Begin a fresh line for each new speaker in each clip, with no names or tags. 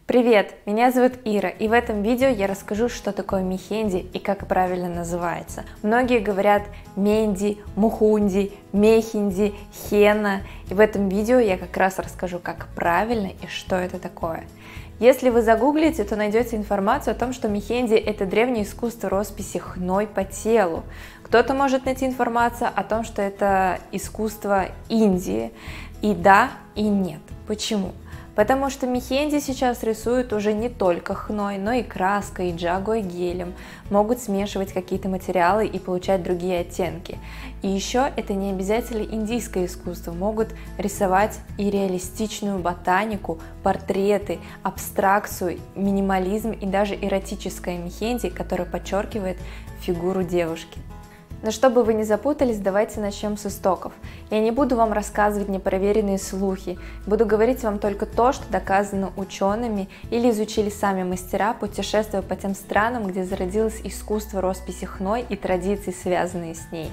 Привет, меня зовут Ира, и в этом видео я расскажу, что такое мехенди и как правильно называется. Многие говорят менди, мухунди, мехенди, хена, и в этом видео я как раз расскажу, как правильно и что это такое. Если вы загуглите, то найдете информацию о том, что мехенди – это древнее искусство росписи хной по телу. Кто-то может найти информацию о том, что это искусство Индии. И да, и нет. Почему? Потому что мехенди сейчас рисуют уже не только хной, но и краской, и джагой, гелем. Могут смешивать какие-то материалы и получать другие оттенки. И еще это не обязательно индийское искусство. Могут рисовать и реалистичную ботанику, портреты, абстракцию, минимализм и даже эротическое мехенди, которое подчеркивает фигуру девушки. Но чтобы вы не запутались, давайте начнем с истоков. Я не буду вам рассказывать непроверенные слухи, буду говорить вам только то, что доказано учеными или изучили сами мастера, путешествуя по тем странам, где зародилось искусство росписи хной и традиции, связанные с ней.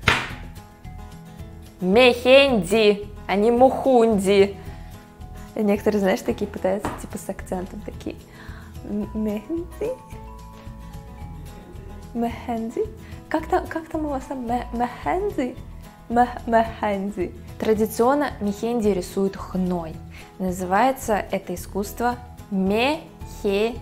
Мехенди, а не мухунди. Некоторые, знаешь, такие пытаются типа с акцентом, такие. Мехенди. Мехенди? Как там у вас мехенди? Мехенди. Традиционно мехенди рисуют хной. Называется это искусство мехенди.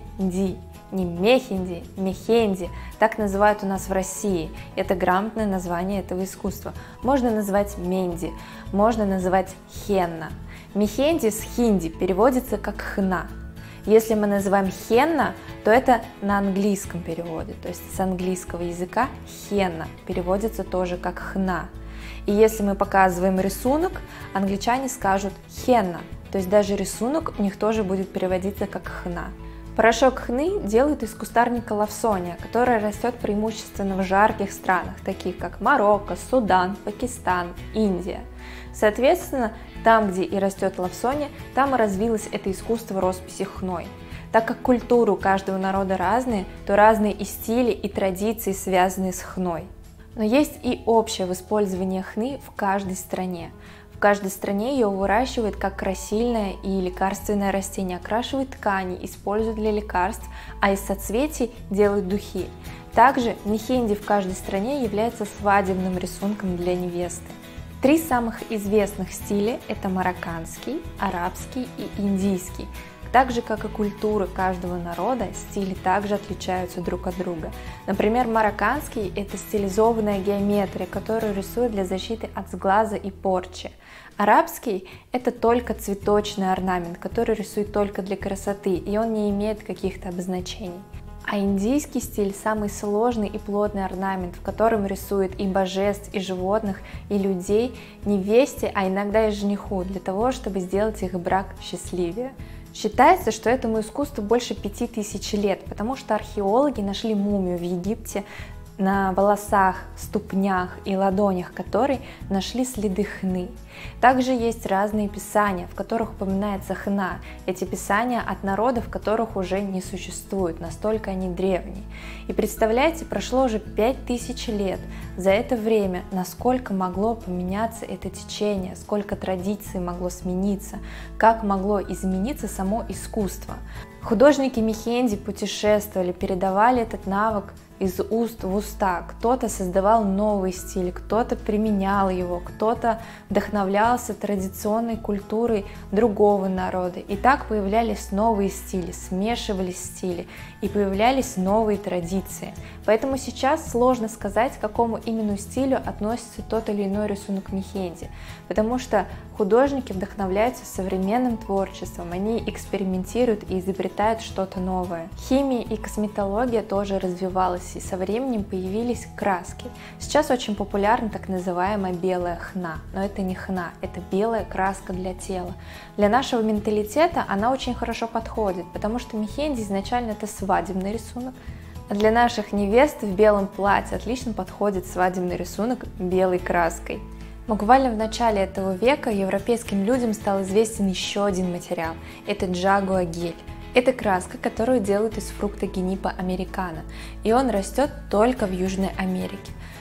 Не мехенди, мехенди. Так называют у нас в России. Это грамотное название этого искусства. Можно называть менди, можно называть хенна. Мехенди с хинди переводится как хна. Если мы называем хенна, то это на английском переводе, то есть с английского языка хенна переводится тоже как хна. И если мы показываем рисунок, англичане скажут хенна, то есть даже рисунок у них тоже будет переводиться как хна. Порошок хны делают из кустарника лавсония, который растет преимущественно в жарких странах, таких как Марокко, Судан, Пакистан, Индия. Соответственно, там, где и растет лавсония, там и развилось это искусство росписи хной. Так как культуры у каждого народа разные, то разные и стили, и традиции, связанные с хной. Но есть и общее в использовании хны в каждой стране. В каждой стране ее выращивают как красильное и лекарственное растение, окрашивают ткани, используют для лекарств, а из соцветий делают духи. Также мехенди в каждой стране является свадебным рисунком для невесты. Три самых известных стиля – это марокканский, арабский и индийский. Так же, как и культуры каждого народа, стили также отличаются друг от друга. Например, марокканский – это стилизованная геометрия, которую рисуют для защиты от сглаза и порчи. Арабский – это только цветочный орнамент, который рисуют только для красоты, и он не имеет каких-то обозначений. А индийский стиль – самый сложный и плотный орнамент, в котором рисуют и божеств, и животных, и людей, невесте, а иногда и жениху, для того, чтобы сделать их брак счастливее. Считается, что этому искусству больше 5000 лет, потому что археологи нашли мумию в Египте, на волосах, ступнях и ладонях которой нашли следы хны. Также есть разные писания, в которых упоминается хна. Эти писания от народов, которых уже не существует, настолько они древние. И представляете, прошло уже 5000 лет. За это время насколько могло поменяться это течение, сколько традиций могло смениться, как могло измениться само искусство. Художники мехенди путешествовали, передавали этот навык из уст в уста. Кто-то создавал новый стиль, кто-то применял его, кто-то вдохновлялся традиционной культурой другого народа. И так появлялись новые стили, смешивались стили и появлялись новые традиции. Поэтому сейчас сложно сказать, к какому именно стилю относится тот или иной рисунок мехенди, потому что художники вдохновляются современным творчеством, они экспериментируют и изобретают что-то новое. Химия и косметология тоже развивалась, и со временем появились краски. Сейчас очень популярна так называемая белая хна, но это не хна, это белая краска для тела. Для нашего менталитета она очень хорошо подходит, потому что мехенди изначально это свадебный рисунок, а для наших невест в белом платье отлично подходит свадебный рисунок белой краской. Буквально в начале этого века европейским людям стал известен еще один материал – это джагуа гель. Это краска, которую делают из фрукта генипа американо, и он растет только в Южной Америке.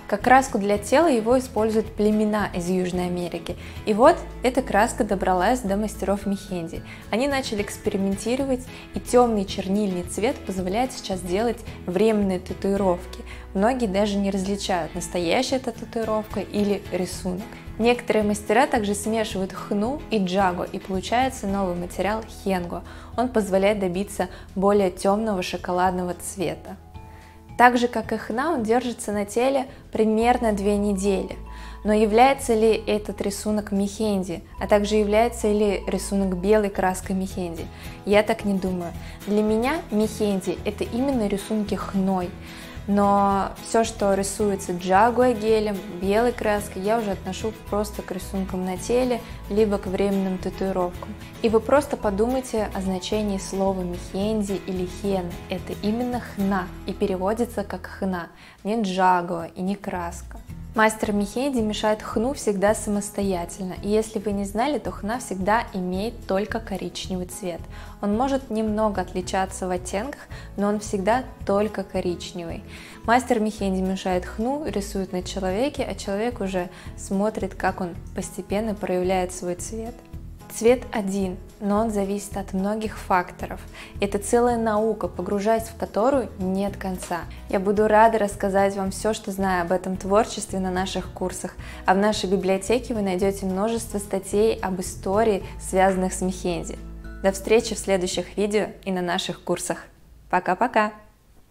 Как краску для тела его используют племена из Южной Америки. И вот эта краска добралась до мастеров мехенди. Они начали экспериментировать, и темный чернильный цвет позволяет сейчас делать временные татуировки. Многие даже не различают, настоящая это татуировка или рисунок. Некоторые мастера также смешивают хну и джагу, и получается новый материал хенго. Он позволяет добиться более темного шоколадного цвета. Так же, как и хна, он держится на теле примерно 2 недели. Но является ли этот рисунок мехенди, а также является ли рисунок белой краской мехенди? Я так не думаю. Для меня мехенди – это именно рисунки хной. Но все, что рисуется джагуа гелем, белой краской, я уже отношу просто к рисункам на теле, либо к временным татуировкам. И вы просто подумайте о значении слова мехенди или хена. Это именно хна и переводится как хна, не джагуа и не краска. Мастер мехенди мешает хну всегда самостоятельно, и если вы не знали, то хна всегда имеет только коричневый цвет. Он может немного отличаться в оттенках, но он всегда только коричневый. Мастер мехенди мешает хну, рисует на человеке, а человек уже смотрит, как он постепенно проявляет свой цвет. Цвет один, но он зависит от многих факторов. Это целая наука, погружаясь в которую нет конца. Я буду рада рассказать вам все, что знаю об этом творчестве на наших курсах. А в нашей библиотеке вы найдете множество статей об истории, связанных с мехенди. До встречи в следующих видео и на наших курсах. Пока-пока!